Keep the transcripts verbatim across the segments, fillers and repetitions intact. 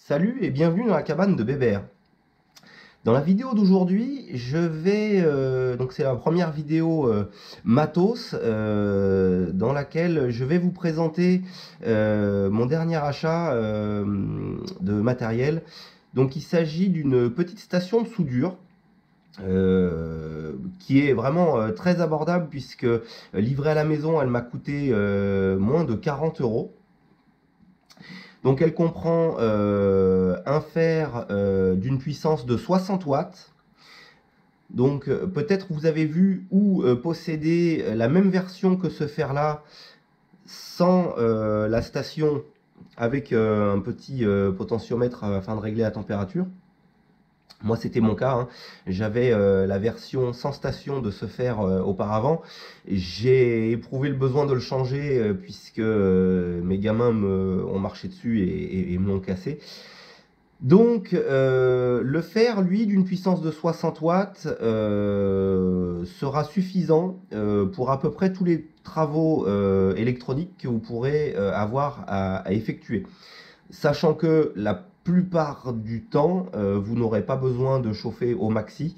Salut et bienvenue dans la cabane de Bébert. Dans la vidéo d'aujourd'hui, je vais, euh, donc c'est la première vidéo euh, matos euh, dans laquelle je vais vous présenter euh, mon dernier achat euh, de matériel. Donc il s'agit d'une petite station de soudure. Euh, qui est vraiment euh, très abordable puisque euh, livrée à la maison, elle m'a coûté euh, moins de quarante euros. Donc elle comprend euh, un fer euh, d'une puissance de soixante watts. Donc euh, peut-être vous avez vu ou euh, posséder la même version que ce fer-là sans euh, la station avec euh, un petit euh, potentiomètre afin de régler la température. Moi, c'était mon cas, hein. J'avais euh, la version sans station de ce fer euh, auparavant. J'ai éprouvé le besoin de le changer euh, puisque euh, mes gamins me, ont marché dessus et, et, et me l'ont cassé. Donc, euh, le fer, lui, d'une puissance de soixante watts, euh, sera suffisant euh, pour à peu près tous les travaux euh, électroniques que vous pourrez euh, avoir à, à effectuer. Sachant que la plupart du temps, euh, vous n'aurez pas besoin de chauffer au maxi.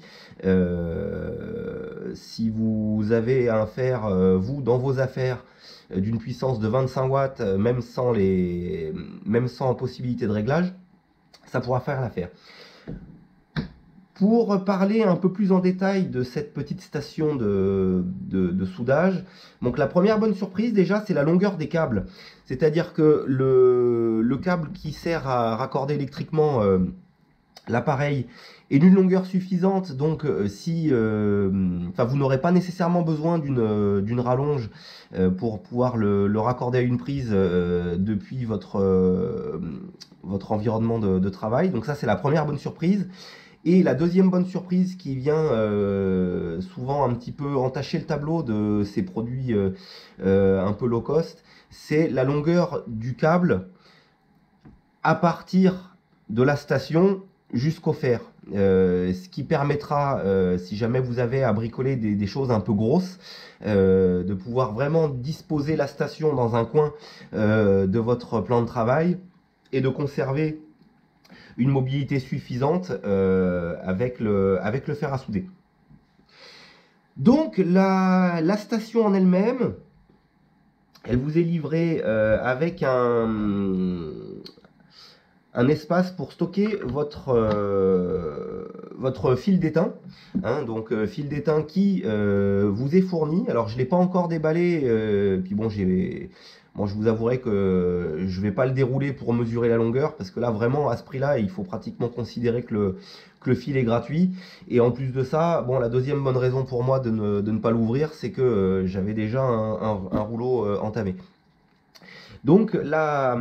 Euh, si vous avez un fer, euh, vous, dans vos affaires, euh, d'une puissance de vingt-cinq watts, euh, même sans les, même sans possibilité de réglage, ça pourra faire l'affaire. Pour parler un peu plus en détail de cette petite station de, de, de soudage, donc la première bonne surprise déjà, c'est la longueur des câbles. C'est-à-dire que le, le câble qui sert à raccorder électriquement euh, l'appareil est d'une longueur suffisante, donc euh, si, euh, enfin, vous n'aurez pas nécessairement besoin d'une d'une rallonge euh, pour pouvoir le, le raccorder à une prise euh, depuis votre, euh, votre environnement de, de travail. Donc ça, c'est la première bonne surprise. Et la deuxième bonne surprise qui vient euh, souvent un petit peu entacher le tableau de ces produits euh, euh, un peu low cost, c'est la longueur du câble à partir de la station jusqu'au fer. Euh, ce qui permettra, euh, si jamais vous avez à bricoler des, des choses un peu grosses, euh, de pouvoir vraiment disposer la station dans un coin euh, de votre plan de travail et de conserver une mobilité suffisante euh, avec, le, avec le fer à souder. Donc la, la station en elle-même, elle vous est livrée euh, avec un, un espace pour stocker votre, euh, votre fil d'étain. Hein, donc euh, fil d'étain qui euh, vous est fourni. Alors je ne l'ai pas encore déballé, euh, puis bon j'ai... Bon, je vous avouerai que je ne vais pas le dérouler pour mesurer la longueur, parce que là, vraiment, à ce prix-là, il faut pratiquement considérer que le, que le fil est gratuit. Et en plus de ça, bon, la deuxième bonne raison pour moi de ne, de ne pas l'ouvrir, c'est que euh, j'avais déjà un, un, un rouleau euh, entamé. Donc, la,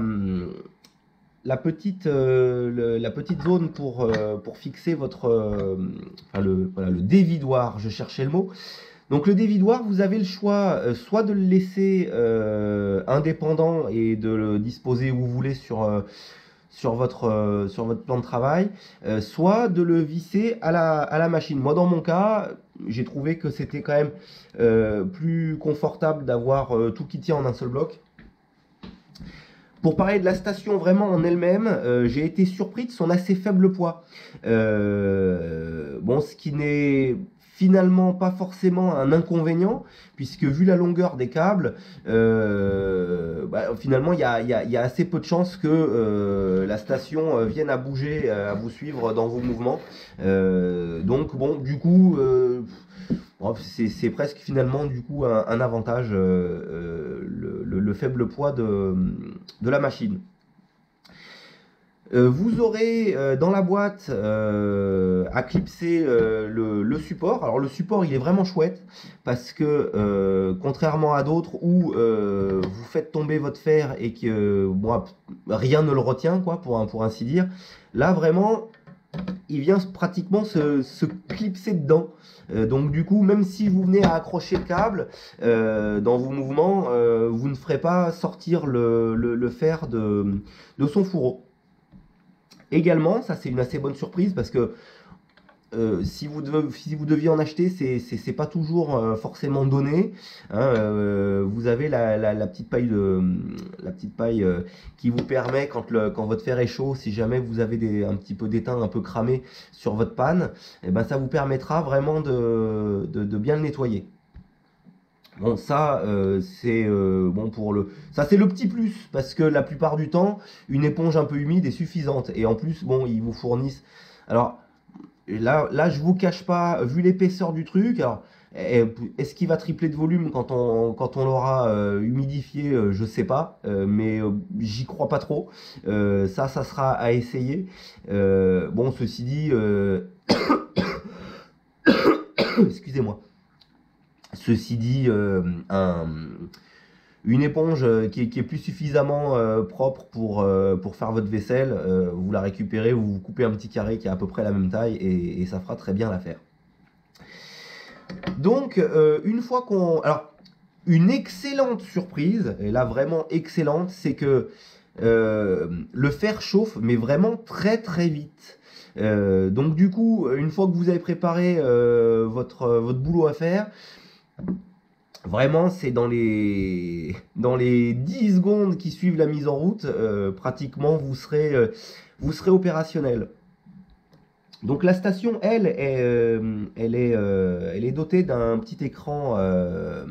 la, petite, euh, le, la petite zone pour, euh, pour fixer votre... Euh, enfin, le, voilà, le dévidoir, je cherchais le mot. Donc le dévidoir, vous avez le choix euh, soit de le laisser euh, indépendant et de le disposer où vous voulez sur, euh, sur, votre, euh, sur votre plan de travail, euh, soit de le visser à la, à la machine. Moi dans mon cas, j'ai trouvé que c'était quand même euh, plus confortable d'avoir euh, tout qui tient en un seul bloc. Pour parler de la station vraiment en elle-même, euh, j'ai été surpris de son assez faible poids. Euh, bon, ce qui n'est finalement pas forcément un inconvénient, puisque vu la longueur des câbles, euh, bah, finalement il y a, y, a, y a assez peu de chances que euh, la station euh, vienne à bouger, à vous suivre dans vos mouvements. Euh, donc bon, du coup, euh, c'est presque finalement du coup un, un avantage, euh, le, le, le faible poids de, de la machine. Euh, vous aurez euh, dans la boîte euh, à clipser euh, le, le support. Alors le support il est vraiment chouette parce que euh, contrairement à d'autres où euh, vous faites tomber votre fer et que bon, rien ne le retient quoi, pour, pour ainsi dire, là vraiment il vient pratiquement se, se clipser dedans. Euh, donc du coup, même si vous venez à accrocher le câble euh, dans vos mouvements, euh, vous ne ferez pas sortir le, le, le fer de, de son fourreau. Également, ça c'est une assez bonne surprise parce que Euh, si, vous devez, si vous deviez en acheter, c'est pas toujours euh, forcément donné. Hein, euh, vous avez la, la, la petite paille, de, la petite paille euh, qui vous permet, quand, le, quand votre fer est chaud, si jamais vous avez des, un petit peu d'étain un peu cramé sur votre panne, et ben ça vous permettra vraiment de, de, de bien le nettoyer. Bon, ça, euh, c'est euh, bon pour le. Ça, c'est le petit plus, parce que la plupart du temps, une éponge un peu humide est suffisante. Et en plus, bon, ils vous fournissent. Alors, là, là je vous cache pas, vu l'épaisseur du truc, alors, est-ce qu'il va tripler de volume quand on, quand on l'aura euh, humidifié? euh, Je sais pas, euh, mais euh, j'y crois pas trop. Euh, ça, ça sera à essayer. Euh, bon, ceci dit, euh, excusez-moi. Ceci dit, euh, un, une éponge qui est, qui est plus suffisamment euh, propre pour, euh, pour faire votre vaisselle, euh, vous la récupérez, vous, vous coupez un petit carré qui a à peu près la même taille et, et ça fera très bien l'affaire. Donc, euh, une fois qu'on... Alors, une excellente surprise, et là vraiment excellente, c'est que euh, le fer chauffe, mais vraiment très très vite. Euh, donc du coup, une fois que vous avez préparé euh, votre, votre boulot à faire, vraiment, c'est dans les, dans les dix secondes qui suivent la mise en route, euh, pratiquement, vous serez, euh, vous serez opérationnel. Donc la station, elle, est, euh, elle, est, euh, elle est dotée d'un petit écran, euh,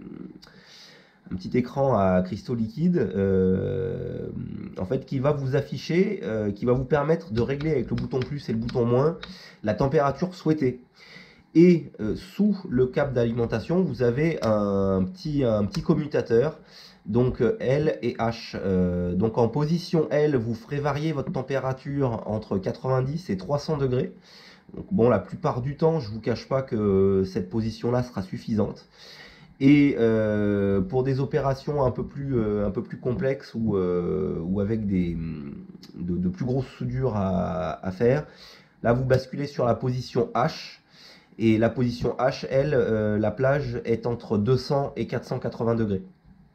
un petit écran à cristaux liquides, euh, en fait, qui va vous afficher, euh, qui va vous permettre de régler avec le bouton plus et le bouton moins la température souhaitée. Et euh, sous le câble d'alimentation, vous avez un petit, un petit commutateur, donc euh, L et H. Euh, donc en position L, vous ferez varier votre température entre quatre-vingt-dix et trois cents degrés. Donc bon, la plupart du temps, je ne vous cache pas que cette position-là sera suffisante. Et euh, pour des opérations un peu plus, euh, un peu plus complexes ou, euh, ou avec des, de, de plus grosses soudures à, à faire, là vous basculez sur la position H. Et la position H, elle, euh, la plage est entre deux cents et quatre cent quatre-vingts degrés.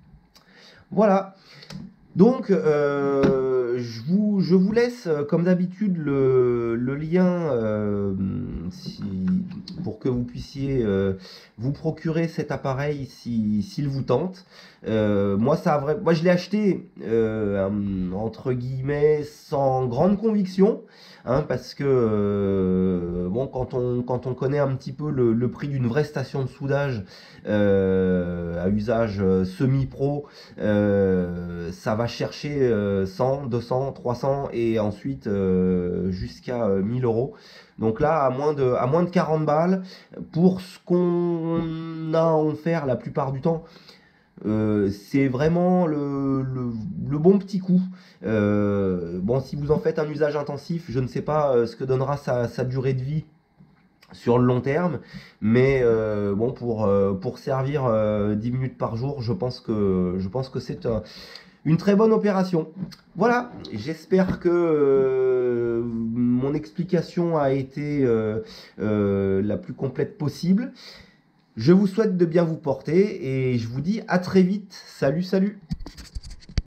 Voilà. Donc, euh, je, vous, je vous laisse, comme d'habitude, le, le lien euh, si, pour que vous puissiez euh, vous procurer cet appareil s'il si, vous tente. Euh, moi, ça a vrai, moi, je l'ai acheté, euh, entre guillemets, sans grande conviction. Hein, parce que euh, bon, quand on, quand on connaît un petit peu le, le prix d'une vraie station de soudage euh, à usage euh, semi-pro, euh, ça va chercher euh, cent, deux cents, trois cents et ensuite euh, jusqu'à euh, mille euros. Donc là, à moins de, à moins de quarante balles, pour ce qu'on a à en faire la plupart du temps, Euh, c'est vraiment le, le, le bon petit coup. Euh, bon, si vous en faites un usage intensif, je ne sais pas euh, ce que donnera sa, sa durée de vie sur le long terme, mais euh, bon, pour, euh, pour servir euh, dix minutes par jour, je pense que, je pense que c'est un, une très bonne opération. Voilà, j'espère que euh, mon explication a été euh, euh, la plus complète possible. Je vous souhaite de bien vous porter et je vous dis à très vite. Salut, salut!